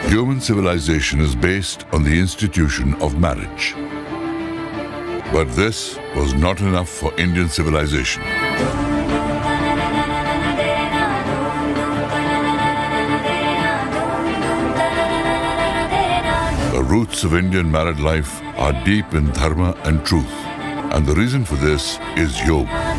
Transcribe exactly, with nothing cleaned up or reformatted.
Human civilization is based on the institution of marriage. But this was not enough for Indian civilization. The roots of Indian married life are deep in dharma and truth. And the reason for this is yoga.